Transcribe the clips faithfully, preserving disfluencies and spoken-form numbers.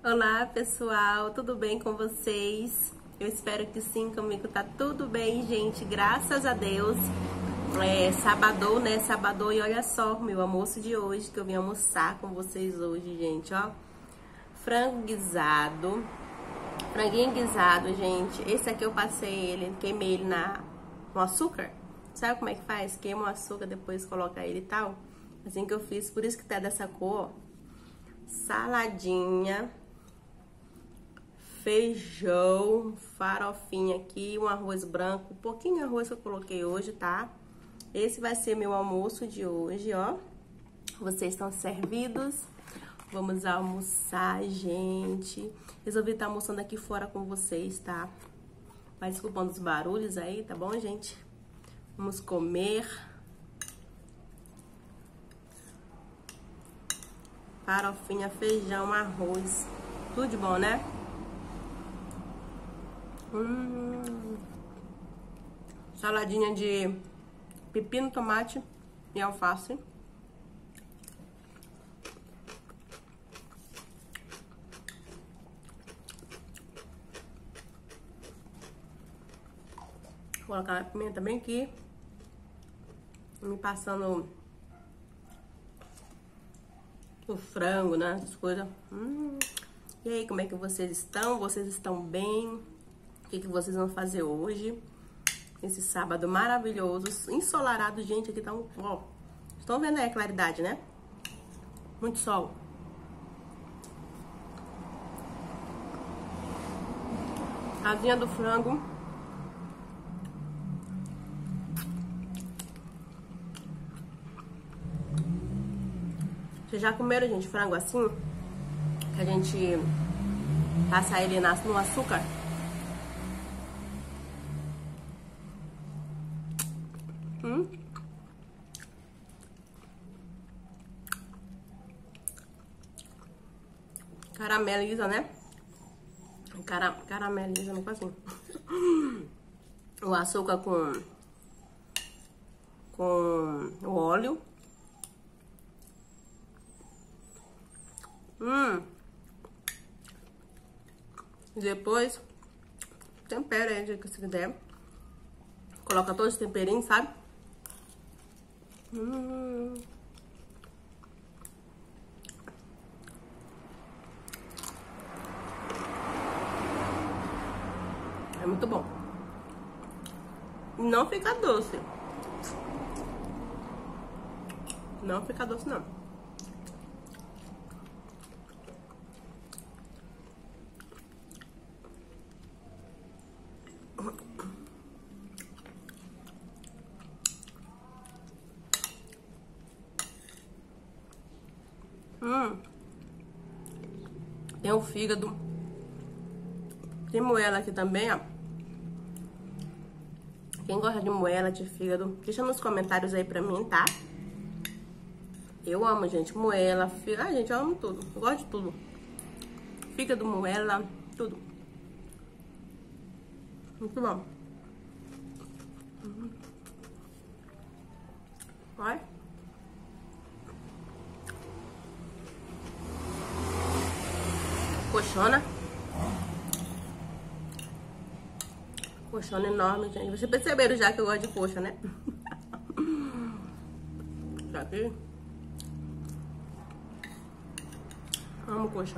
Olá pessoal, tudo bem com vocês? Eu espero que sim, comigo tá tudo bem, gente, graças a Deus. É sabadão, né? Sabadão, e olha só, meu almoço de hoje, que eu vim almoçar com vocês hoje, gente, ó. Frango guisado, franguinho guisado, gente. Esse aqui eu passei ele, queimei ele na, no açúcar. Sabe como é que faz? Queima o açúcar, depois coloca ele e tal. Assim que eu fiz, por isso que tá dessa cor, ó. Saladinha, feijão, farofinha aqui, um arroz branco, um pouquinho de arroz que eu coloquei hoje, tá? Esse vai ser meu almoço de hoje, ó. Vocês estão servidos? Vamos almoçar, gente. Resolvi estar almoçando aqui fora com vocês, tá? Mas desculpando os barulhos aí, tá bom, gente? Vamos comer. Farofinha, feijão, arroz. Tudo de bom, né? Hum. Saladinha de pepino, tomate e alface. Vou colocar a pimenta bem aqui. Me passando o frango, né? Essas coisas. Hum. E aí, como é que vocês estão? Vocês estão bem? O que, que vocês vão fazer hoje? Esse sábado maravilhoso, ensolarado, gente. Aqui tá um... Ó, estão vendo aí a claridade, né? Muito sol. Asinha do frango. Vocês já comeram, gente, frango assim? Que a gente passa ele no açúcar? Hum? Carameliza, né? Cara, carameliza, não assim. O açúcar com com o óleo. Hum. Depois tempera aí, que você quiser. Coloca todos os temperinhos, sabe? Hum. É muito bom. Não fica doce. Não fica doce, não. Hum. Tem o fígado. Tem moela aqui também, ó. Quem gosta de moela, de fígado, deixa nos comentários aí pra mim, tá? Eu amo, gente, moela, fígado. Ah, gente, eu amo tudo. Eu gosto de tudo. Fígado, moela, tudo. Muito bom. Uhum. Olha. Coxona. Coxona enorme, gente. Vocês perceberam já que eu gosto de coxa, né? Já aqui. Amo coxa.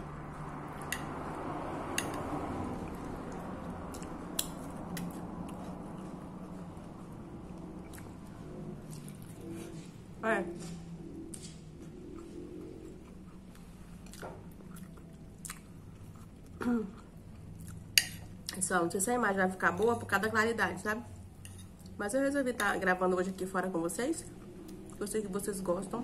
É. Pessoal, não sei se a imagem vai ficar boa por causa da claridade, sabe? Mas eu resolvi estar gravando hoje aqui fora com vocês. Eu sei que vocês gostam.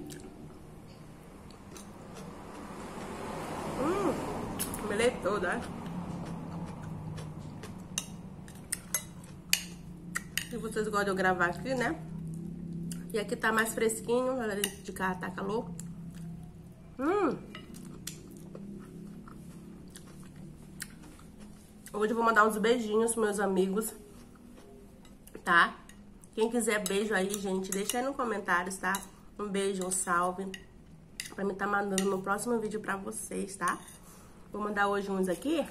Hum, melei toda, né? E vocês gostam de eu gravar aqui, né? E aqui tá mais fresquinho, lá dentro de casa tá calor. Hum. Hoje eu vou mandar uns beijinhos pros meus amigos, tá? Quem quiser beijo aí, gente, deixa aí nos comentários, tá? Um beijo, um salve. Pra mim tá mandando no próximo vídeo pra vocês, tá? Vou mandar hoje uns aqui.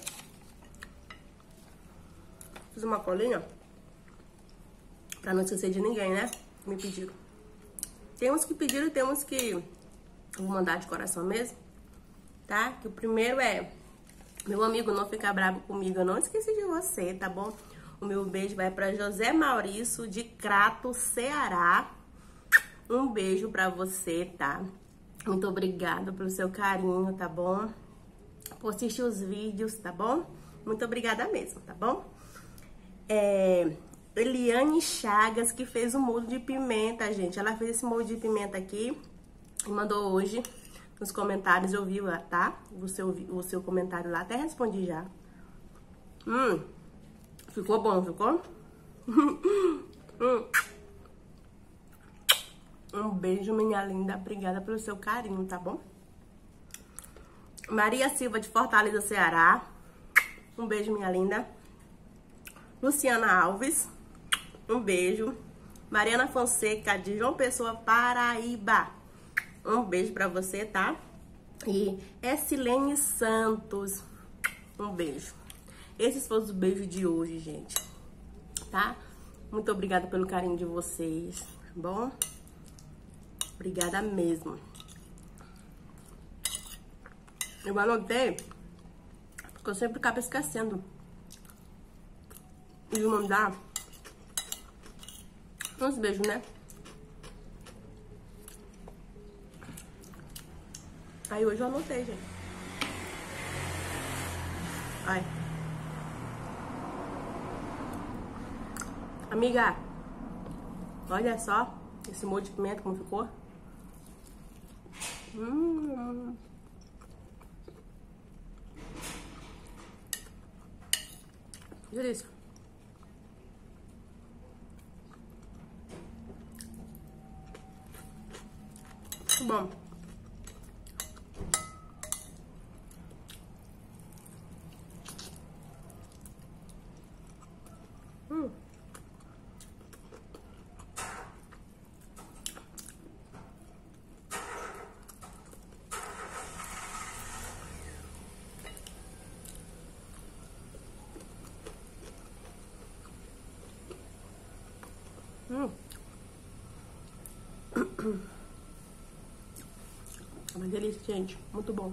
Fiz uma colinha. Pra não esquecer de ninguém, né? Me pediram. Tem uns que pediram e tem uns que eu vou mandar de coração mesmo. Tá? Que o primeiro é... Meu amigo, não fica bravo comigo. Eu não esqueci de você, tá bom? O meu beijo vai pra José Maurício, de Crato, Ceará. Um beijo pra você, tá? Muito obrigada pelo seu carinho, tá bom? Por assistir os vídeos, tá bom? Muito obrigada mesmo, tá bom? É... Eliane Chagas, que fez o molho de pimenta, gente. Ela fez esse molho de pimenta aqui e mandou hoje nos comentários. Eu vi lá, tá? O seu, o seu comentário lá. Até respondi já. Hum, ficou bom, ficou? hum. Um beijo, minha linda. Obrigada pelo seu carinho, tá bom? Maria Silva, de Fortaleza, Ceará. Um beijo, minha linda. Luciana Alves. Um beijo. Mariana Fonseca, de João Pessoa, Paraíba. Um beijo pra você, tá? E Essilene Santos. Um beijo. Esses foram os beijos de hoje, gente. Tá? Muito obrigada pelo carinho de vocês, tá bom? Obrigada mesmo. Eu anotei, porque eu sempre acabo esquecendo de mandar uns beijos, né? Aí hoje eu anotei, gente. Ai. Amiga, olha só esse molho de pimenta como ficou. Hum. Delícia. Muito bom. Hum. Hum. É uma delícia, gente. Muito bom.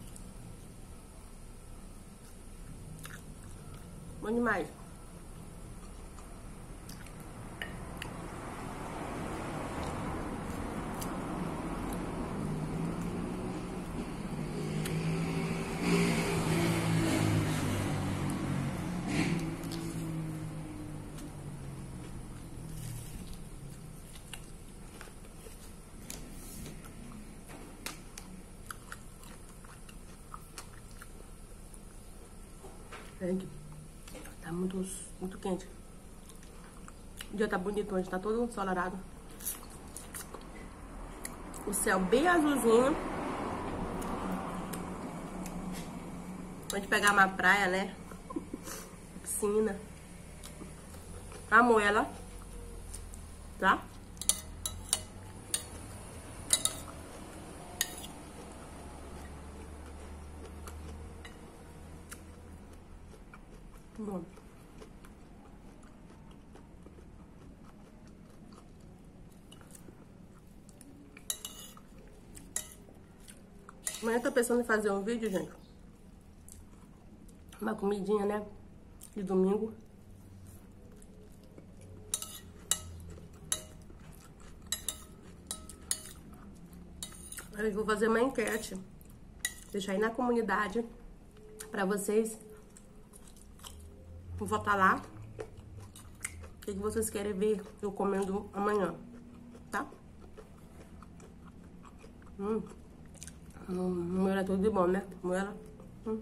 Bom demais. Gente, tá muito, muito quente. O dia tá bonito hoje, tá todo ensolarado. O céu bem azulzinho. Pode pegar uma praia, né? Piscina. Amo ela. Tá? Bom. Amanhã eu tô pensando em fazer um vídeo, gente. Uma comidinha, né? De domingo. Eu vou fazer uma enquete. Deixar aí na comunidade pra vocês. Vou votar lá. O que, que vocês querem ver eu comendo amanhã, tá? Hum. Hum, moela é tudo de bom, né? Moela. Hum.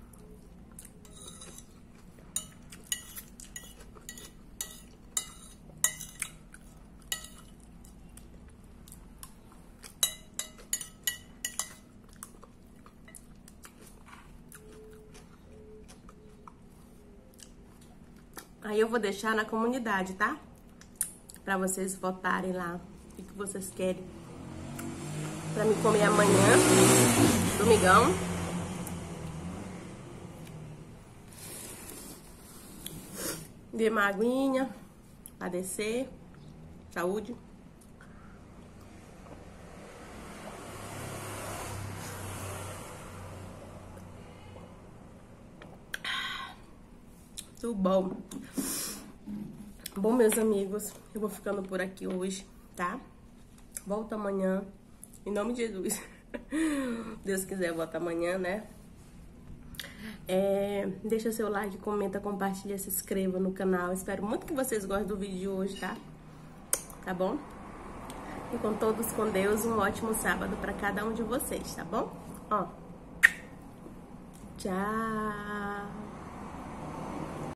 Aí eu vou deixar na comunidade, tá? Pra vocês votarem lá o que vocês querem pra me comer amanhã, domingão. Dê uma aguinha pra descer. Saúde. Tudo bom. Bom, meus amigos, eu vou ficando por aqui hoje, tá? Volto amanhã, em nome de Jesus. Deus quiser, eu volto amanhã, né? É, deixa seu like, comenta, compartilha, se inscreva no canal. Espero muito que vocês gostem do vídeo de hoje, tá? Tá bom? E com todos com Deus, um ótimo sábado pra cada um de vocês, tá bom? Ó. Tchau.